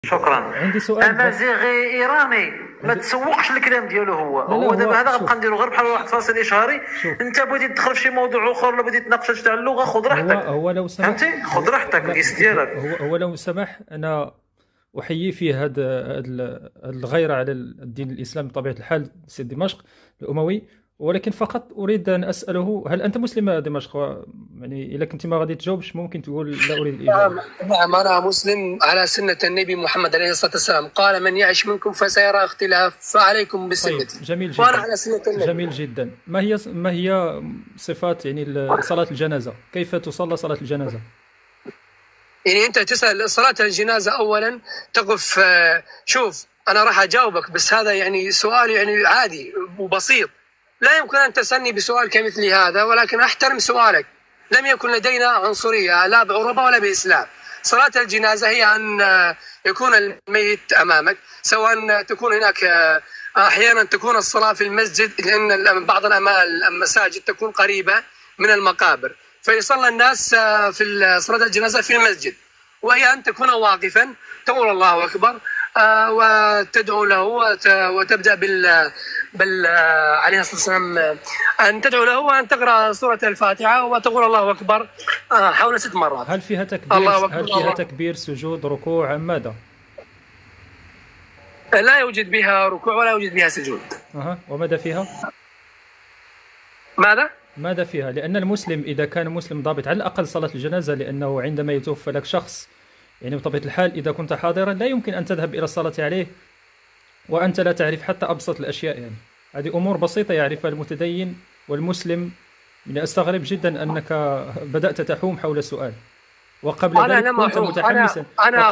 شكرا. عندي سؤال امازيغي ايراني ما تسوقش الكلام ديالو. هو دابا هذا غنبقى نديرو غير بحال واحد فاصل اشهاري. انت بغيتي تدخل في شي موضوع اخر ولا بغيتي تناقش تاع اللغه، خذ راحتك. هو لو سمح، فهمتي، خذ راحتك الكيس ديالك. هو لو سمح، انا احيي فيه هذا الغيره على الدين الاسلامي بطبيعه الحال، سيد دمشق الاموي، ولكن فقط اريد ان اساله: هل انت مسلم يا دمشق؟ يعني اذا كنت ما غادي تجاوبش ممكن تقول لا اريد الاجابه. نعم انا مسلم على سنه النبي محمد عليه الصلاه والسلام، قال: من يعش منكم فسيرى اختلاف فعليكم بسنتي. طيب جميل جدا. وانا على سنه النبي. جميل جدا. ما هي صفات يعني صلاه الجنازه؟ كيف تصلى صلاه الجنازه؟ يعني انت تسال صلاه الجنازه، اولا تقف. شوف انا راح اجاوبك، بس هذا يعني سؤال يعني عادي وبسيط، لا يمكن ان تسالني بسؤال كمثل هذا، ولكن احترم سؤالك. لم يكن لدينا عنصريه لا بعربه ولا باسلام. صلاه الجنازه هي ان يكون الميت امامك، سواء تكون هناك احيانا تكون الصلاه في المسجد، لان بعض المساجد تكون قريبه من المقابر، فيصلى الناس في صلاه الجنازه في المسجد، وهي ان تكون واقفا تقول الله اكبر وتدعو له وتبدا عليه الصلاه والسلام ان تدعو له وان تقرا سوره الفاتحه وتقول الله اكبر حول 6 مرات. هل فيها تكبير؟ هل فيها تكبير، سجود، ركوع ام ماذا؟ لا يوجد بها ركوع ولا يوجد بها سجود. وماذا فيها؟ ماذا فيها؟ لأن المسلم إذا كان مسلم ضابط على الأقل صلاة الجنازة، لأنه عندما يتوفى لك شخص يعني بطبيعة الحال إذا كنت حاضرا لا يمكن أن تذهب إلى الصلاة عليه وأنت لا تعرف حتى أبسط الأشياء. يعني هذه أمور بسيطة يعرفها المتدين والمسلم. يعني أستغرب جدا أنك بدأت تحوم حول السؤال، وقبل ذلك كنت متحمسا،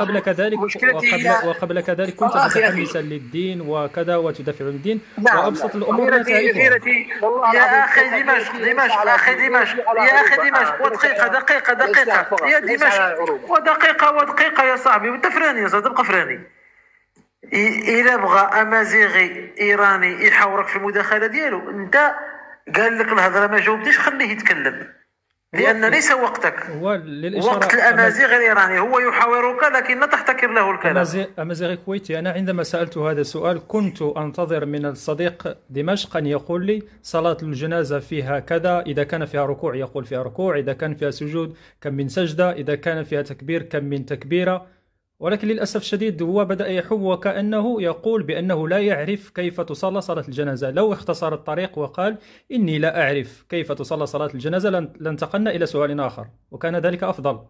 وقبل كذلك كنت متحمسا للدين وكذا وتدافع عن الدين، وأبسط الأمور لا تعرفها. يا أخي دمشق، يا أخي دمشق، ودقيقة يا دمشق، ودقيقة يا صاحبي، وأنت فراني يا صاحبي، تبقى فراني. إذا بغى أمازيغي إيراني يحاورك في المداخلة ديالو، أنت قال لك الهضرة ما جاوبتيش، خليه يتكلم، لأن ليس وقتك. وقت الأمازيغ الإيراني هو يحاورك لكن لا تحتكر له الكلام. أمازيغي كويتي، أنا عندما سألت هذا السؤال كنت أنتظر من الصديق دمشق أن يقول لي صلاة الجنازة فيها كذا، إذا كان فيها ركوع يقول فيها ركوع، إذا كان فيها سجود كم من سجدة، إذا كان فيها تكبير كم من تكبيرة. ولكن للأسف الشديد هو بدأ يحوم وكأنه يقول بأنه لا يعرف كيف تصلى صلاة الجنازة. لو اختصر الطريق وقال إني لا أعرف كيف تصلى صلاة الجنازة لانتقلنا إلى سؤال آخر، وكان ذلك أفضل.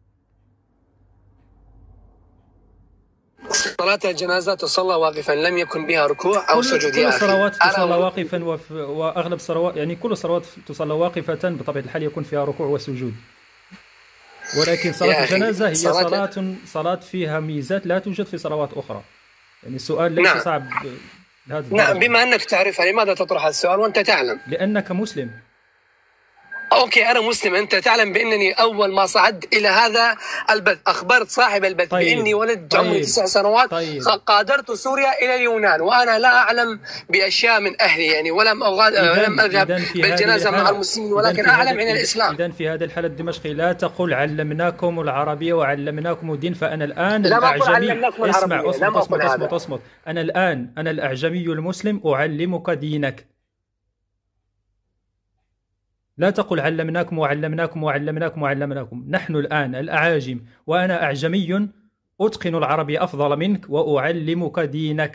صلاة الجنازة تصلى واقفا، لم يكن بها ركوع أو سجود. كل الصلوات تصلى واقفا، وأغلب الصلوات يعني كل الصلوات تصلى واقفة بطبيعة الحال يكون فيها ركوع وسجود. ولكن صلاة الجنازة هي صلاة فيها ميزات لا توجد في صلوات أخرى. يعني السؤال ليس صعب بهذا. نعم، بما أنك تعرفها لماذا تطرح السؤال وأنت تعلم؟ لأنك مسلم. أوكي أنا مسلم، أنت تعلم بأنني أول ما صعدت إلى هذا البث أخبرت صاحب البث بأني ولد عمري 9 سنوات غادرت سوريا إلى اليونان، وأنا لا أعلم بأشياء من أهلي يعني، ولم أذهب بالجنازة مع المسلمين، ولكن أعلم عن الإسلام. إذن في هذا الحالة الدمشقي لا تقل علمناكم العربية وعلمناكم الدين، فأنا الآن الأعجمي. اسمع، أصمت. أنا الأعجمي المسلم أعلمك دينك. لا تقل علمناكم وعلمناكم. نحن الآن الأعاجم، وأنا أعجمي أتقن العربية أفضل منك وأعلمك دينك.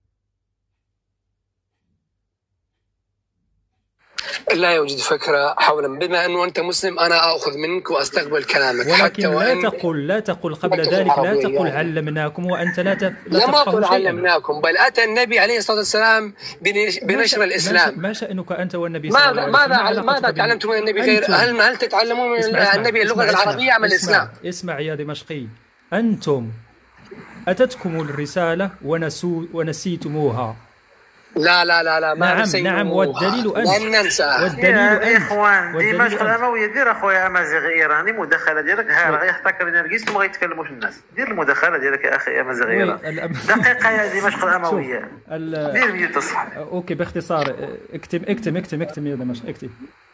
لا يوجد فكرة حولا، بما أنه أنت مسلم أنا أخذ منك وأستقبل كلامك. ولكن لا تقل قبل ذلك، لا تقل علمناكم وأنت لا لم أقل علمناكم، بل أتى النبي عليه الصلاة والسلام بنشر الإسلام. ما شأنك أنت والنبي صلى الله عليه وسلم؟ ماذا تعلمتم من النبي غير؟ هل تتعلمون من النبي اللغة العربية أم الإسلام؟ اسمع يا دمشقي، أنتم أتتكم الرسالة ونسيتموها. لا ما نعم والدليل أنت. لن ننسى. يا إخوان دمشق الأموية، دير أخويا أمازيغي إيراني مداخلة ديالك. ها يحتكر نرجس وما يتكلموش الناس. دير المداخلة ديالك يا أخي أمازيغي إيراني. دقيقة يا دمشق الأموية. دير ميوت الصح. أوكي باختصار اكتم يا دمشق،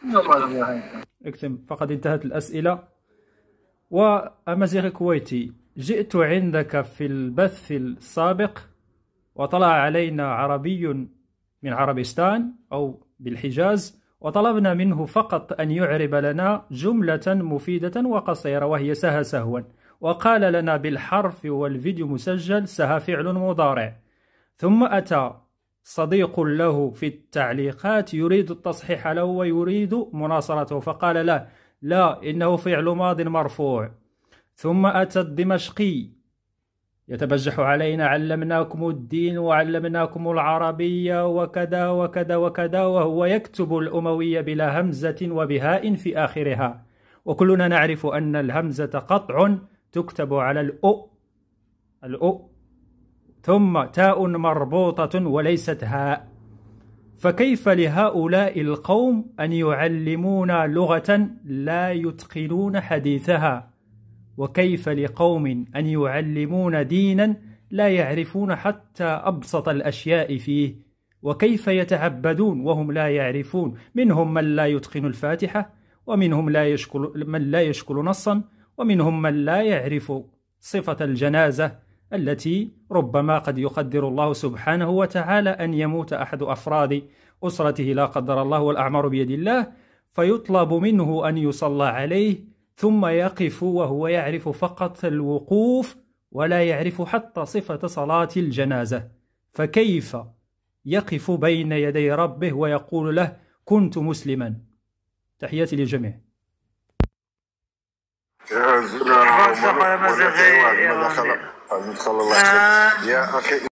اكتم. فقد انتهت الأسئلة. وأمازيغي كويتي، جئت عندك في البث السابق وطلع علينا عربي من عربستان أو بالحجاز، وطلبنا منه فقط أن يعرب لنا جملة مفيدة وقصيرة وهي سهى سهوا، وقال لنا بالحرف والفيديو مسجل سهى فعل مضارع. ثم أتى صديق له في التعليقات يريد التصحيح له ويريد مناصرته، فقال لا إنه فعل ماض مرفوع. ثم أتى الدمشقي يتبجح علينا علمناكم الدين وعلمناكم العربية وكذا وكذا وكذا، وهو يكتب الأموية بلا همزة وبهاء في آخرها، وكلنا نعرف أن الهمزة قطع تكتب على الأو ثم تاء مربوطة وليست هاء. فكيف لهؤلاء القوم أن يعلمونا لغة لا يتقنون حديثها؟ وكيف لقوم أن يعلمون دينا لا يعرفون حتى أبسط الأشياء فيه؟ وكيف يتعبدون وهم لا يعرفون؟ منهم من لا يتقن الفاتحة، ومنهم من لا يشكل نصا، ومنهم من لا يعرف صفة الجنازة التي ربما قد يقدر الله سبحانه وتعالى أن يموت أحد أفراد أسرته لا قدر الله والأعمار بيد الله، فيطلب منه أن يصلى عليه، ثم يقف وهو يعرف فقط الوقوف ولا يعرف حتى صفة صلاة الجنازة. فكيف يقف بين يدي ربه ويقول له كنت مسلما؟ تحياتي للجميع. يا